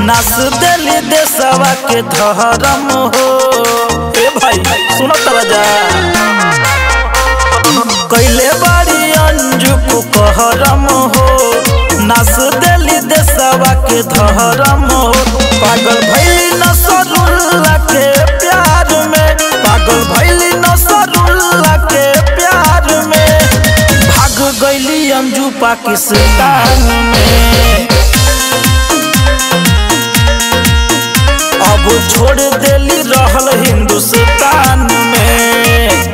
नास देली देशवा के धर्म हो। ए भाई सुनो तराजा कैले बाड़ी अंजू को कहरम हो। नास देली देशवा के धर्म हो। पागल भैली नसरुल्ला के प्यार में, पागल भैली नसरुल्ला के प्यार में। भाग गईली अंजू पाकिस्तान में, अब छोड़ देली रहल हिंदुस्तान में।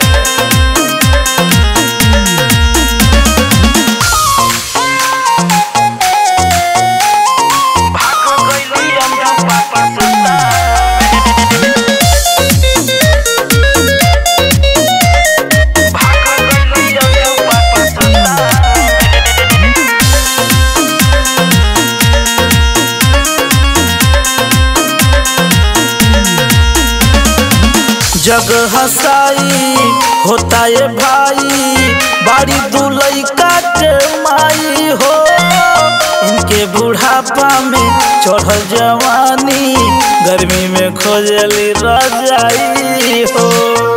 जग हसाई होता है भाई, बाड़ी दुलई काटे माई हो। इनके बुढ़ापा में चढ़ल जवानी, गर्मी में खोजली रजाई हो।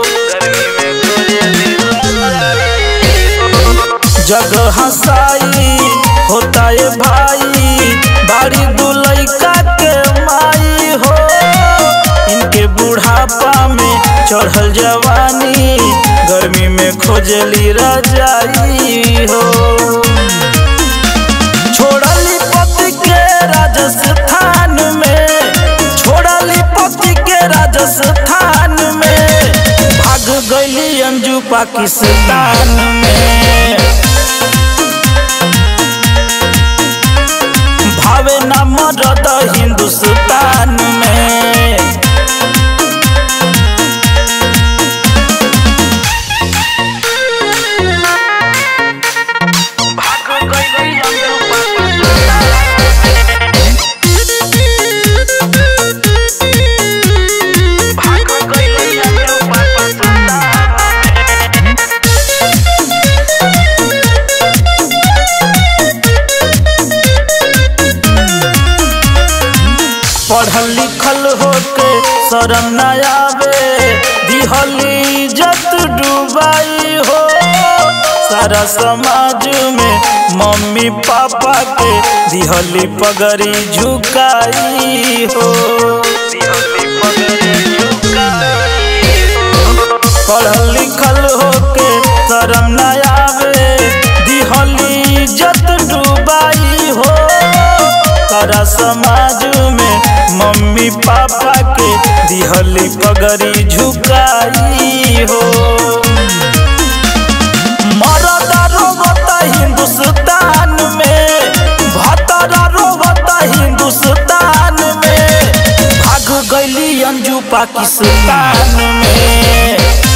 जग हसाई होता है भाई, बाड़ी दुलई काटे माई हो। इनके बुढ़ापा में चढ़ल जवानी, गर्मी में खोजली रजाई हो। छोड़ली पति के राजस्थान में, छोड़ली पति के राजस्थान में। भाग गईली अंजू पाकिस्तान में, भावे ना मरद हिंदुस्तान में। पढ़ल लिखल होके शरम न आवे, दिहली इज्जत डूबाई हो। सारा समाज में मम्मी पापा के दिहली पगड़ी झुकाई हो। पढ़ल लिखल होके शरम न आवे, दिहली इज्जत डूबाई हो। सारा समाज में मम्मी पापा के दिहली पगड़ी झुकाई हो। मरदा रोवता हिंदुस्तान में, भतरा रोवता हिंदुस्तान में। भाग गईली अंजू पाकिस्तान में,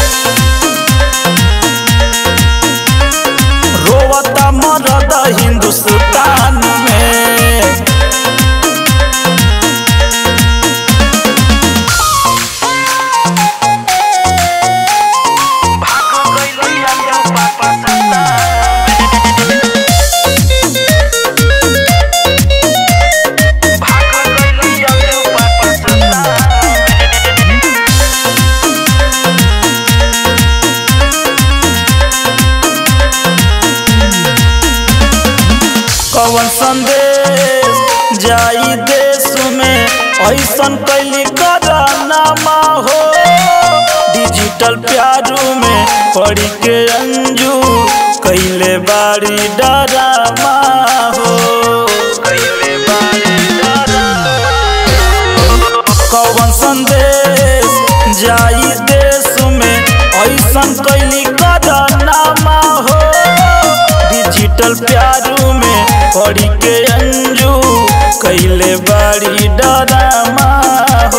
रोवता मरदा हिंदुस्तान में। कौन संदेश जाई देश में, ऐसन कैली करानामा हो। डिजिटल प्यारू में पड़ी के अंजू कैले बाड़ी डरामा हो। कौन संदेश जाई देश में, ऐसन कैली करानामा हो। डिजिटल प्यारू में पड़ी के अंजू कैले बाड़ी डरामा हो।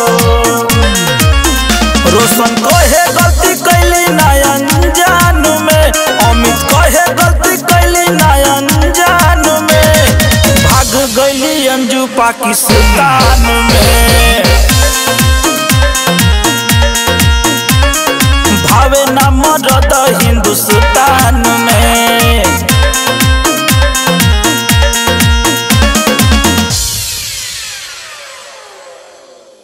रोशन कहे गलती कैली नयन जान में, अमित कहे गलती कैली नयन जान में। भाग गईली अंजू पाकिस्तान